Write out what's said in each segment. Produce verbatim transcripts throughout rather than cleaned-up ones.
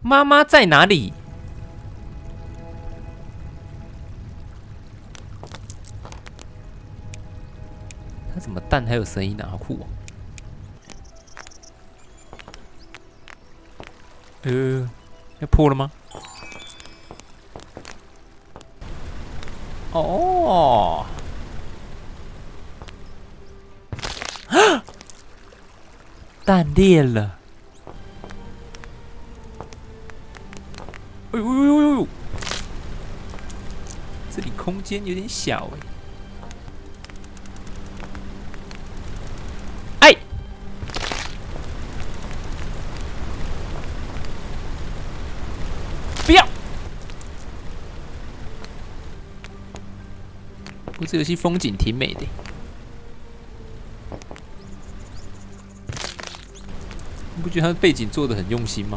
妈妈在哪里？它怎么蛋还有声音啊？好酷哦！呃，要破了吗？哦，啊！蛋裂了！哎呦呦呦呦！这里空间有点小哎。哎！不要！不过这游戏风景挺美的。你不觉得它的背景做的很用心吗？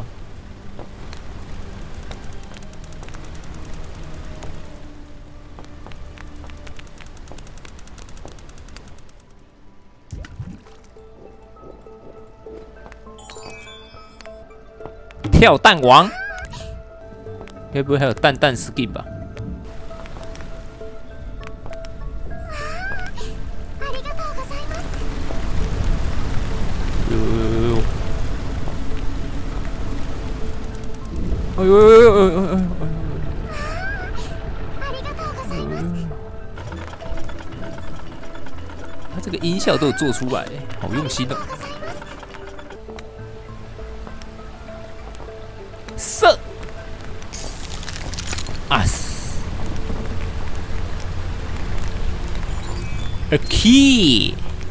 跳蛋王，该不会还有蛋蛋 skin 吧？呦呦呦呦！哎呦呦呦呦呦呦！他这个音效都有做出来，好用心哦！射！啊死 ！A key，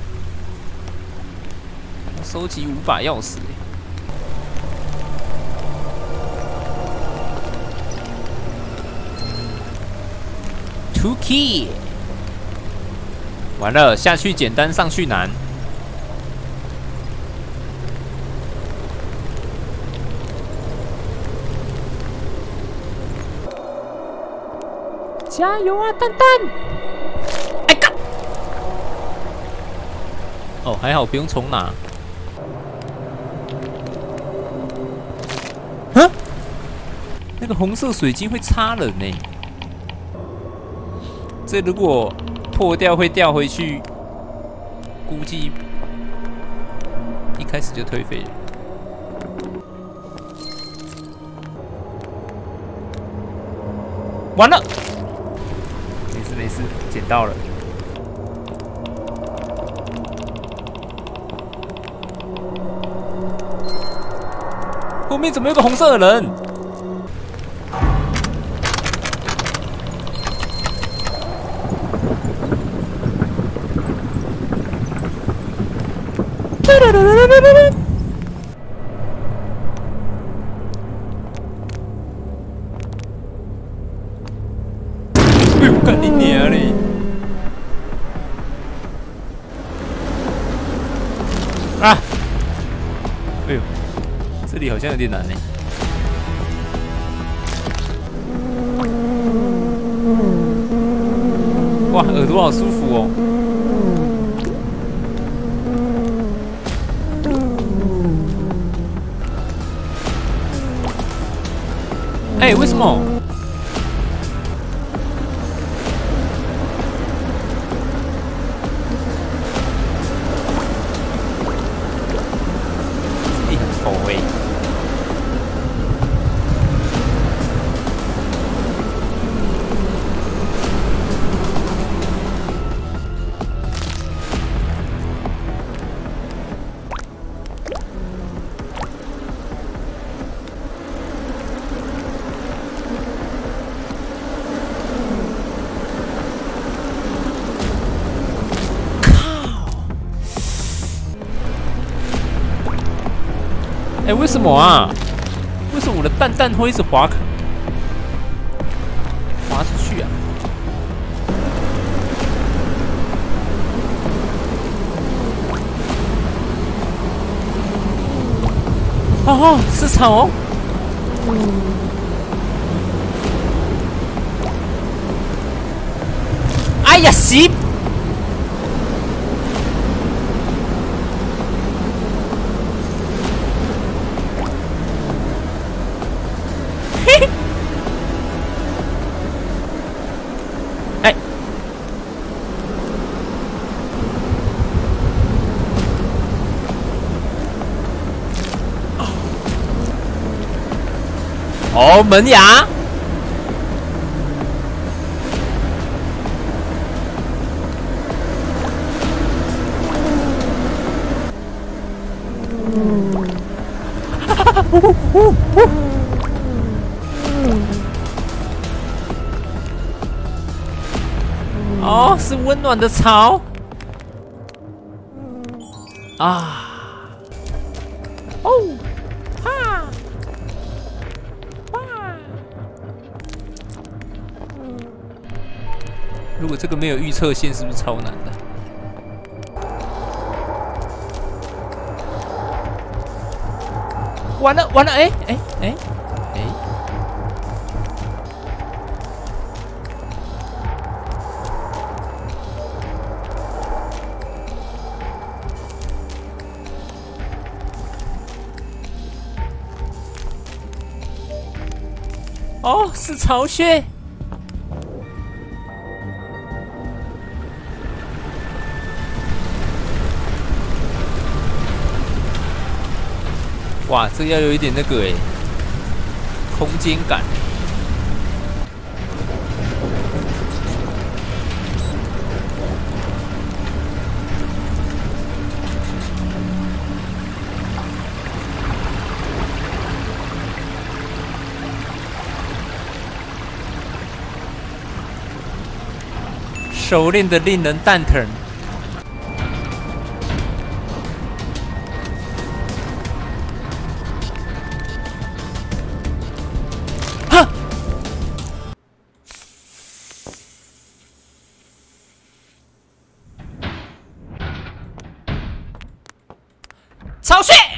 收集五把钥匙。Two key， 完了，下去简单，上去难。加油啊，蛋蛋！哎干！哦，还好不用重拿。啊？那个红色水晶会插人呢。这如果破掉会掉回去，估计一开始就退费了。完了！没事没事，捡到了。后面怎么有个红色的人？哎呦，干你娘嘞！啊！哎呦，这里好像有点难呢。哇，耳朵好舒服哦。哎，为什么？这里很佛哎。哎，为什么啊？为什么我的蛋蛋会一直滑滑出去啊？哦，市场哦。哎呀，洗！ 哦，门牙。呼呼呼呼哦，是温暖的草啊！哦，哈，哇！如果这个没有预测线，是不是超难的？完了完了，哎哎哎哎！哦，是巢穴。哇，这要有一点那个哎，空间感。熟练的令人蛋疼。哈！巢穴。